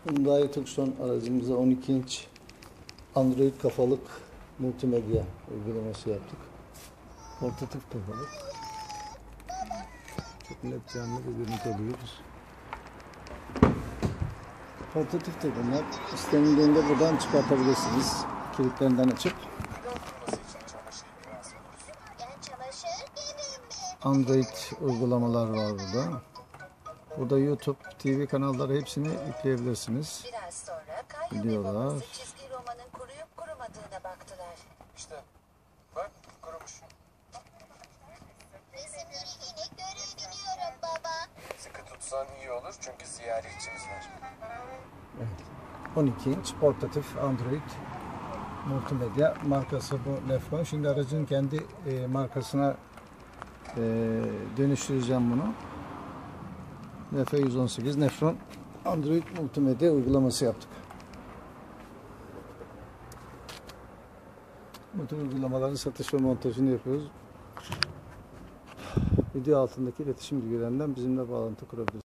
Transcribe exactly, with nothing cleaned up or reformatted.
Hyundai Tucson aracımıza on iki inç Android kafalık multimedya uygulaması yaptık. Portatif kafalık. Çok net canlı bir görüntü alıyoruz. Portatif de bunlar. İstenildiğinde buradan çıkartabilirsiniz. Kilitlerinden açıp. Android uygulamalar var burada. Burada YouTube, T V kanalları hepsini yükleyebilirsiniz. Biraz sonra Videolar. çizgi romanın kuruyup kurumadığına baktılar. İşte bak kurumuş. Resimleri yine görebiliyorum baba. Sıkı tutsan iyi olur çünkü ziyaretçimiz var. Evet. on iki inç portatif Android multimedya markası bu Lefron. Şimdi aracın kendi e, markasına e, dönüştüreceğim bunu. F yüz on sekiz Nefron Android multimedya uygulaması yaptık. Bu tür uygulamaların satış ve montajını yapıyoruz. Video altındaki iletişim bilgilerinden bizimle bağlantı kurabilirsiniz.